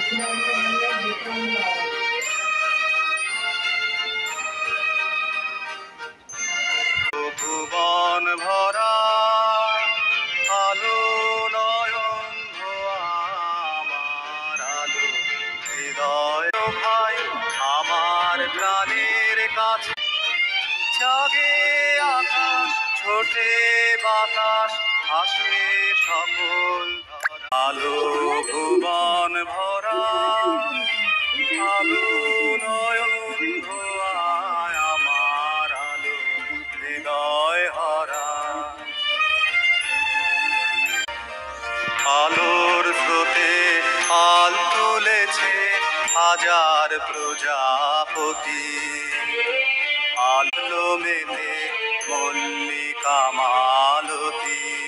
ভুবন ভরা আলো নয়ন ধোয়া আমার আলো হৃদয় ভাই আমার প্রাণের কাছে জাগে আকাশ ছোটে বাতাস হাসে সকল আলো ভুবন ভরা আলো নয়ন ধোয়ায় আমার আলো হৃদয় হরা আলোর স্রোতে আল তুলেছে হাজার প্রজাপতি আলো মেতে মল্লিকা মালতী।